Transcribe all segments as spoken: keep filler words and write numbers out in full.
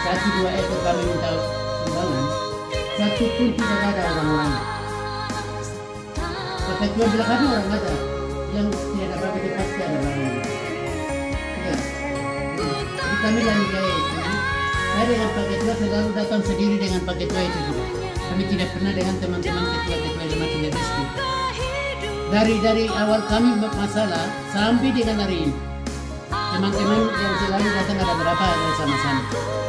satu dua ekor kami minta sumbangan, satu pun tidak ada orang-orang. Pak Ketua bilang ada orang ada, yang tidak ada apa-apa itu pasti ada orang. Ya, jadi kami dan saya itu, saya dengan Pak Ketua selalu datang sendiri dengan Pak Ketua itu juga. Kami tidak pernah dengan teman-teman ketua-ketua yang macam itu. Dari dari awal kami masalah sampai dengan hari ini, teman-teman yang selalu datang ada berapa ada sama-sama.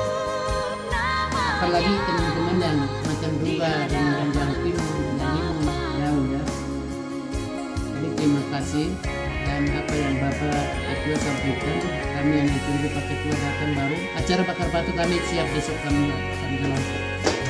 Apalagi teman-teman yang macam Duga dan yang Jawa Timur dan Timur jauh ya. Jadi terima kasih dan apa yang Bapak Ketua sampaikan, kami yang ditunggu Pak Ketua datang baru. Acara bakar batu kami siap besok kami kami jalankan.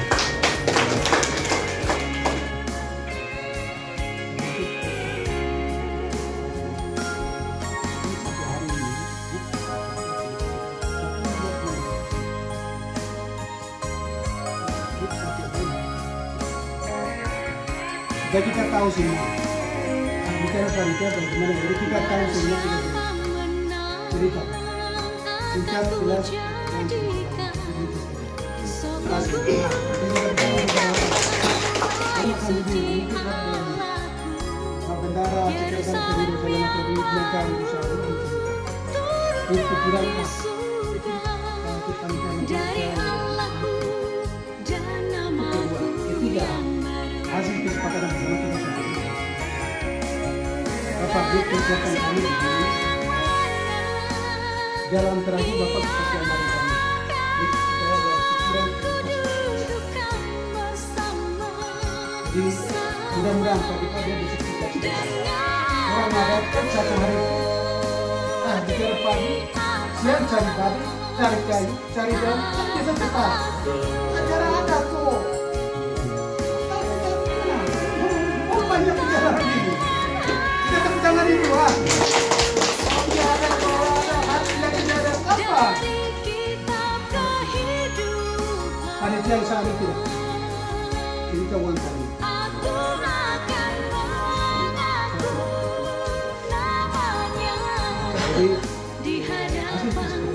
Jadi kita tahu semua. Bicara panitia bagaimana? Jadi kita tahu semua kita cerita. Singkat jelas dan asli. Ini kami di Bendara Sekretariat Pendidikan Pendidikan Usaha ini pikiran ketiga hasil kesepakatan bersama kita sendiri. Bapak Buk persiapan kami dalam terakhir Bapak seperti yang dari kami. Supaya ada pikiran. Jadi mudah-mudahan Pak kita dia bisa kita. Orang ada kan satu hari. Ah bicara pagi, siang cari padi, cari kayu, cari daun, bisa cepat. Acara ada tuh. Banyak bicara begini. Kita tepuk tangan itu ah. Kalau dia ada, kalau ada, hati yang tidak ada apa? Panitia yang saat itu tidak. Ini kawan kami. Jadi hasil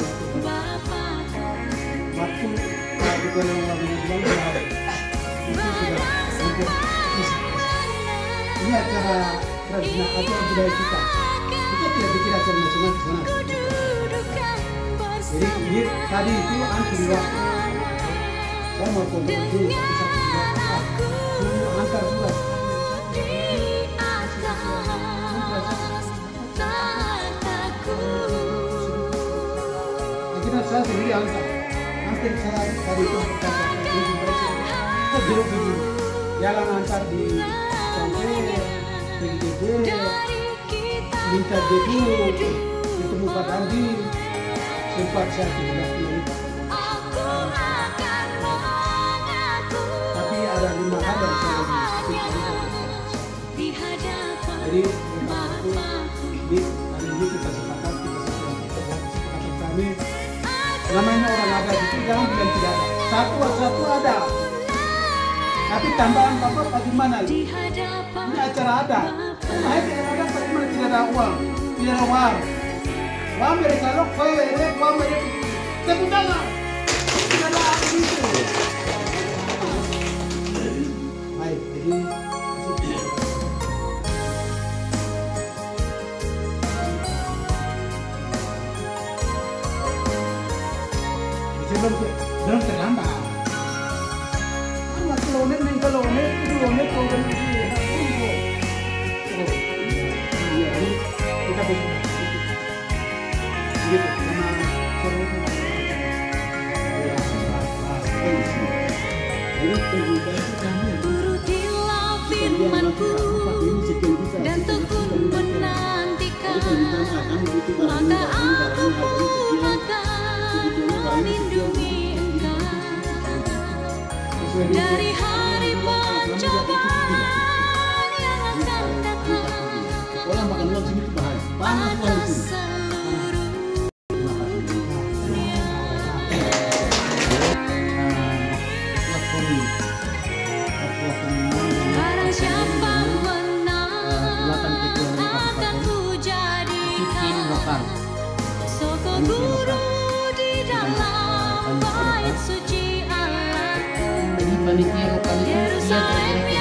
waktu waktu kalau lagi bilang itu sudah hampir ini acara tradisional acara budaya kita. Kita tidak bikin acara nasional di sana. Jadi ini tadi itu anti waktu. Saya mau kontribusi tapi satu dua dulu antar surat. Kita saya sendiri antar. Hampir saya tadi itu berkata kita jeruk begini. Jalan antar di sampai P G D minta debu ketemu Pak Andi sempat saya tidak minta. Tapi ada lima hal yang saya lebih jadi di hari ini kita sepakat kita sepakat kami namanya orang ada itu jangan bilang tidak ada satu satu ada. Tapi tambahan Bapak bagaimana? Ini acara ada. Saya tidak ada bagaimana tidak ada uang, tidak ada uang. Uang mereka lok, uang mereka tepuk tangan. Tidak ada apa itu. Baik, jadi belum belum terlambat. Lonet nih kalau lonet itu lonet program itu ya kita bisa gitu sama turutilah firmanku dan tekun menantikan maka aku pun akan melindungi engkau dari hari pencobaan yang akan datang atas seluruh dunia. Barang siapa menang akan kujadikan soko guru di dalam bait panitia lokal itu dia tergerak